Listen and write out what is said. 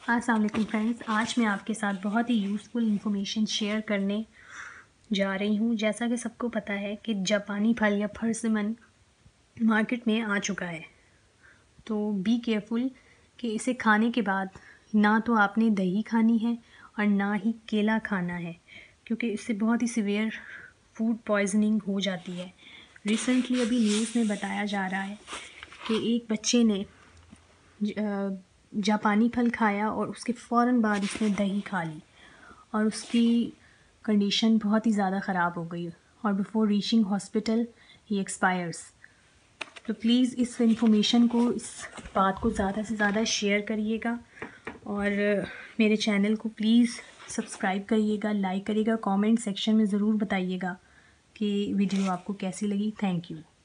अस्सलाम वालेकुम फ्रेंड्स, आज मैं आपके साथ बहुत ही यूज़फुल इंफॉर्मेशन शेयर करने जा रही हूँ। जैसा कि सबको पता है कि जापानी फल या पर्सिमन मार्केट में आ चुका है, तो बी केयरफुल कि इसे खाने के बाद ना तो आपने दही खानी है और ना ही केला खाना है, क्योंकि इससे बहुत ही सीवियर फूड पॉइजनिंग हो जाती है। रिसेंटली अभी न्यूज़ में बताया जा रहा है कि एक बच्चे ने जापानी फल खाया और उसके फ़ौरन बाद उसने दही खा ली और उसकी कंडीशन बहुत ही ज़्यादा ख़राब हो गई और बिफ़ोर रीचिंग हॉस्पिटल ही एक्सपायर्स। तो प्लीज़ इस इंफॉर्मेशन को, इस बात को ज़्यादा से ज़्यादा शेयर करिएगा और मेरे चैनल को प्लीज़ सब्सक्राइब करिएगा, लाइक करिएगा, कमेंट सेक्शन में ज़रूर बताइएगा कि वीडियो आपको कैसी लगी। Thank you.